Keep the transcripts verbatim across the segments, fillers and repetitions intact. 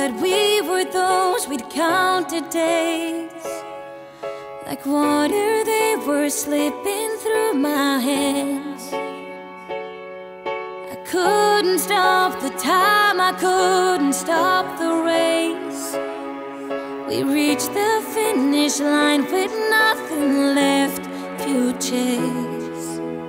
that we were those we'd counted days. Like water they were slipping through my hands. I couldn't stop the time, I couldn't stop the race. We reached the finish line with nothing left to chase.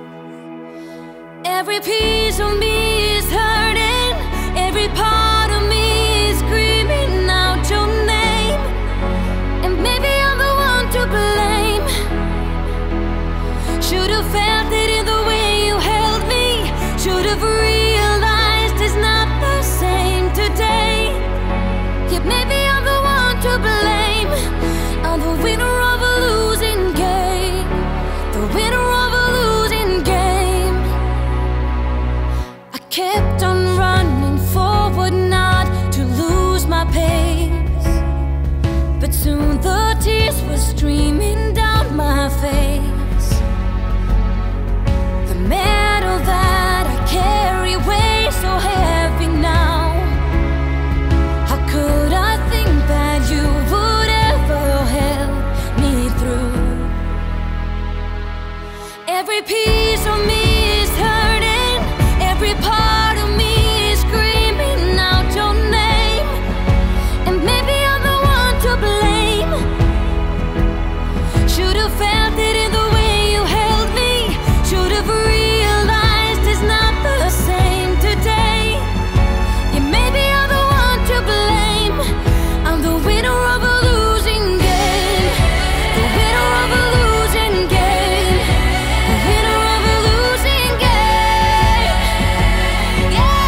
Every piece of me is hurting, every part of me is screaming out your name. And maybe I'm the one to blame. Should've felt it in the way you held me. Should've realized it's not the same today. Yeah, maybe I'm the one to blame. I'm the winner of a losing game, the winner of a losing game. I kept on running forward, not to lose my pace, but soon the tears were streaming down my face. The metal that I carry weighs so heavy now. How could I think that you would ever help me through? Every piece of me is hurting, every part of me is screaming out your name. And maybe I'm the one to blame. Should've felt it in the way you held me. Should've realized it's not the same today. Yeah, maybe I'm the one to blame. I'm the winner of a losing game, the winner of a losing game, the winner of a losing game. Yeah,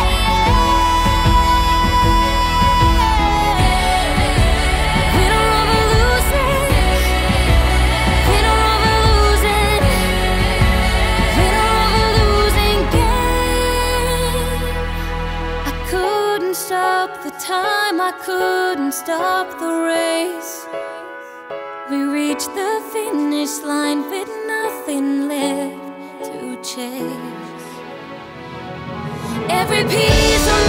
yeah. Winner of a losing, winner of a losing, winner of a losing game. I couldn't stop the time, I couldn't stop the race. We reached the finish line with nothing left to chase. Every piece of